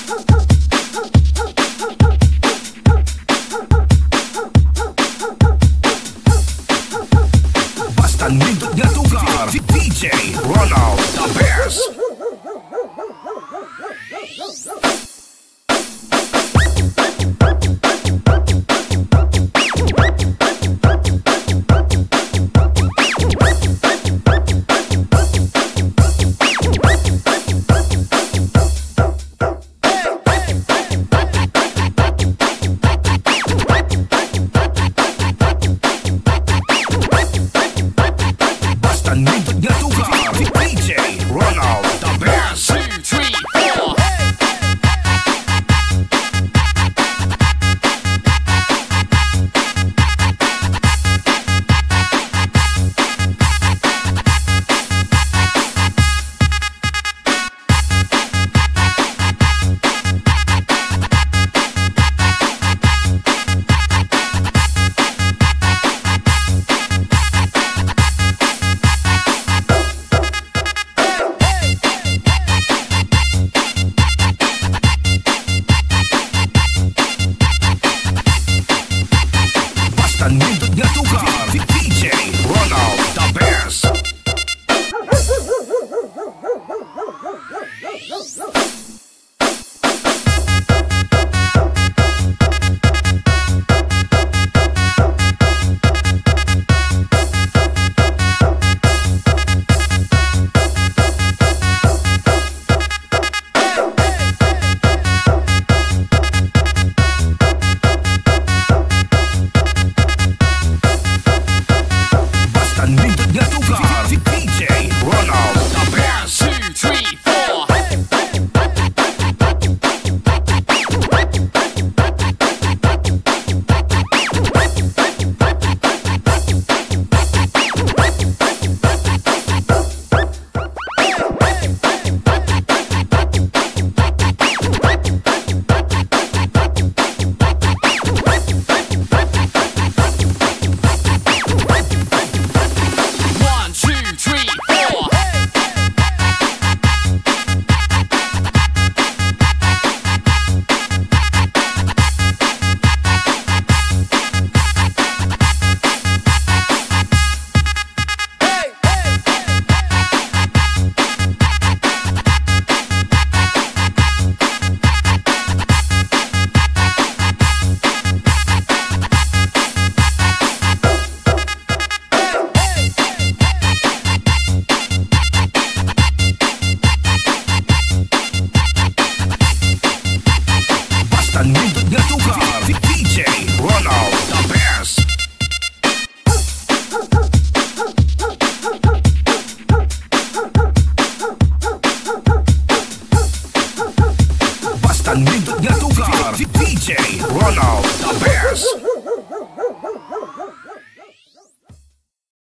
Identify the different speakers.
Speaker 1: Nindutnya tukar DJ Ronald the Best. Nindutnya tukar DJ Ronald the Best. 2, 3, 4. Nindutnya tukar DJ Ronald the Best. Nindutnya tukar DJ Ronald the Best. 2, 3, 4. Nindutnya tukar DJ Ronald the Best. Basta nindutnya tukar DJ Ronald